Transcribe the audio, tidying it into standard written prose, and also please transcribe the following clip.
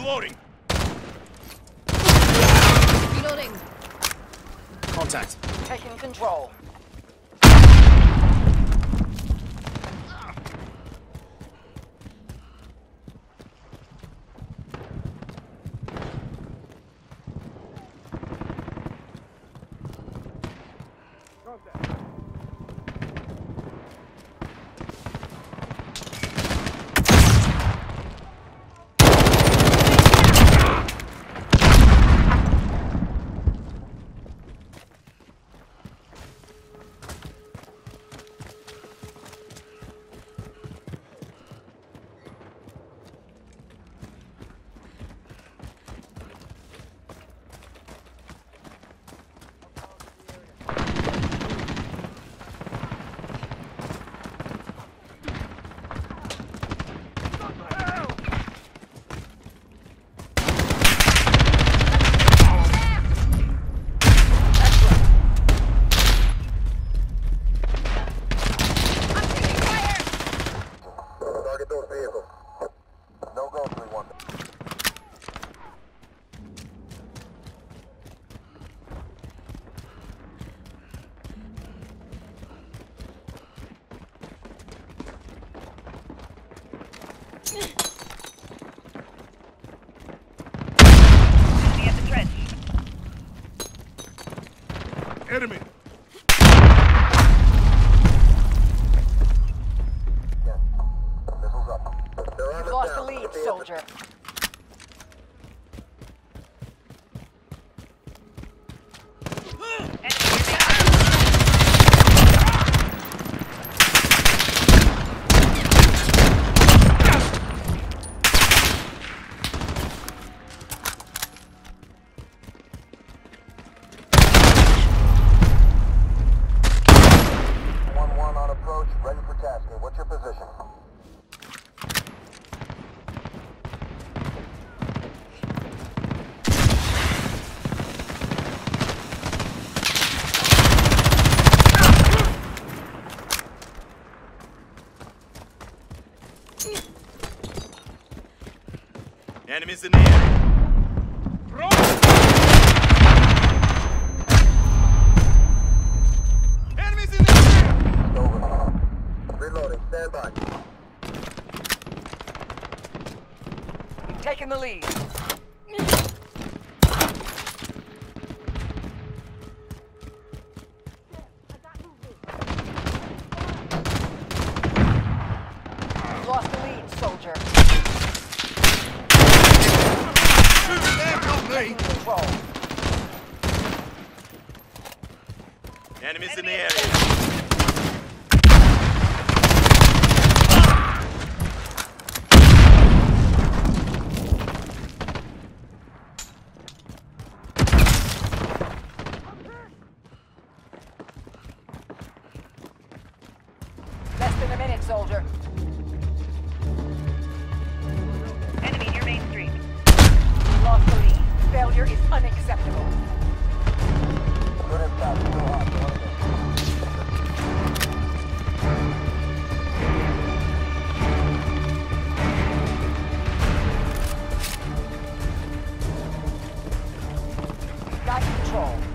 Reloading. Reloading. Contact. Taking control. Enemy. You've lost the lead, soldier. Enemies in the air. Enemies in the air. Over. Reloading. Stand by. You've taken the lead. You've lost the lead, soldier. Control. Enemies in the area. Less than a minute, soldier. Enemy near Main Street. You lost the lead. Failure is unacceptable. Good impact. Still hot. Got control.